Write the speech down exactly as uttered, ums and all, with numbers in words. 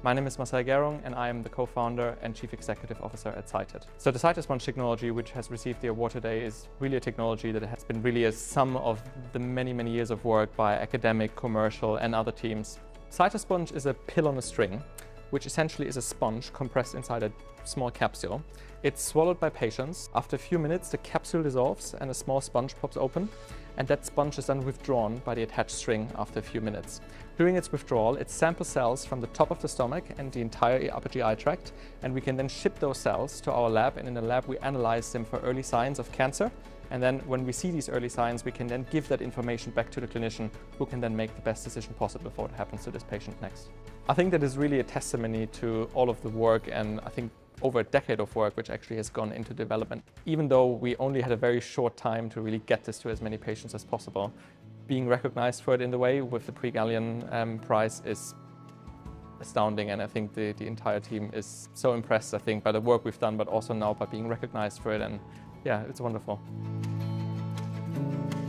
My name is Marcel Gerung and I am the co-founder and chief executive officer at Cyted. So the Cytosponge technology, which has received the award today, is really a technology that has been really a sum of the many, many years of work by academic, commercial and other teams. Cytosponge is a pill on a string, which essentially is a sponge compressed inside a small capsule. It's swallowed by patients. After a few minutes, the capsule dissolves and a small sponge pops open, and that sponge is then withdrawn by the attached string after a few minutes. During its withdrawal, it samples cells from the top of the stomach and the entire upper G I tract, and we can then ship those cells to our lab, and in the lab we analyze them for early signs of cancer. And then when we see these early signs, we can then give that information back to the clinician, who can then make the best decision possible for what happens to this patient next. I think that is really a testimony to all of the work, and I think over a decade of work which actually has gone into development. Even though we only had a very short time to really get this to as many patients as possible, being recognized for it in the way with the Prix Galien um, prize is astounding, and I think the, the entire team is so impressed, I think, by the work we've done, but also now by being recognized for it, and yeah, it's wonderful.